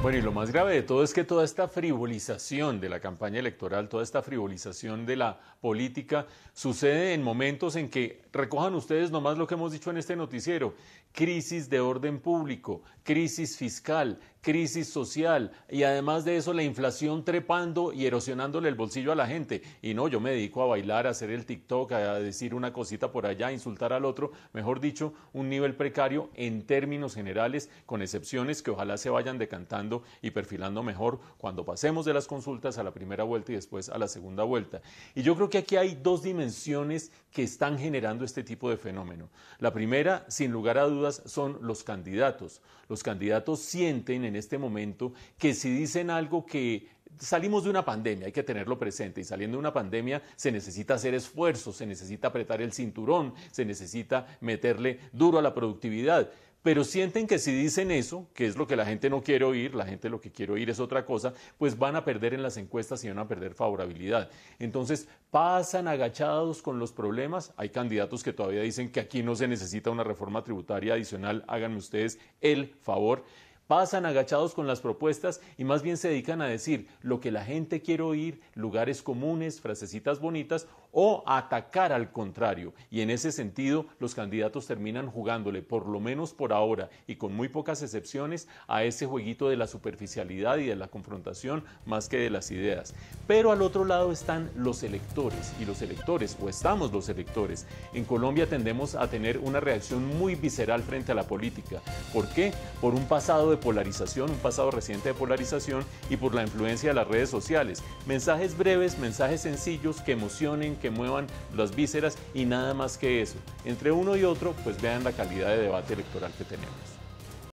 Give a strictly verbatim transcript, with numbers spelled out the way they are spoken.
Bueno, y lo más grave de todo es que toda esta frivolización de la campaña electoral, toda esta frivolización de la política, sucede en momentos en que, recojan ustedes nomás lo que hemos dicho en este noticiero, crisis de orden público, crisis fiscal, crisis social, y además de eso la inflación trepando y erosionándole el bolsillo a la gente. Y no, yo me dedico a bailar, a hacer el TikTok, a decir una cosita por allá, a insultar al otro, mejor dicho, un nivel precario en términos generales, con excepciones que ojalá se vayan decantando y perfilando mejor cuando pasemos de las consultas a la primera vuelta y después a la segunda vuelta. Y yo creo que aquí hay dos dimensiones que están generando este tipo de fenómeno. La primera, sin lugar a dudas, son los candidatos. Los candidatos sienten en este momento que si dicen algo que salimos de una pandemia, hay que tenerlo presente, y saliendo de una pandemia se necesita hacer esfuerzos, se necesita apretar el cinturón, se necesita meterle duro a la productividad. Pero sienten que si dicen eso, que es lo que la gente no quiere oír, la gente lo que quiere oír es otra cosa, pues van a perder en las encuestas y van a perder favorabilidad. Entonces pasan agachados con los problemas. Hay candidatos que todavía dicen que aquí no se necesita una reforma tributaria adicional, háganme ustedes el favor. Pasan agachados con las propuestas y más bien se dedican a decir lo que la gente quiere oír, lugares comunes, frasecitas bonitas, o a atacar al contrario. Y en ese sentido los candidatos terminan jugándole, por lo menos por ahora y con muy pocas excepciones, a ese jueguito de la superficialidad y de la confrontación más que de las ideas. Pero al otro lado están los electores, y los electores, o estamos los electores. En Colombia tendemos a tener una reacción muy visceral frente a la política. ¿Por qué? Por un pasado de de polarización, un pasado reciente de polarización, y por la influencia de las redes sociales. Mensajes breves, mensajes sencillos que emocionen, que muevan las vísceras y nada más que eso. Entre uno y otro, pues vean la calidad de debate electoral que tenemos.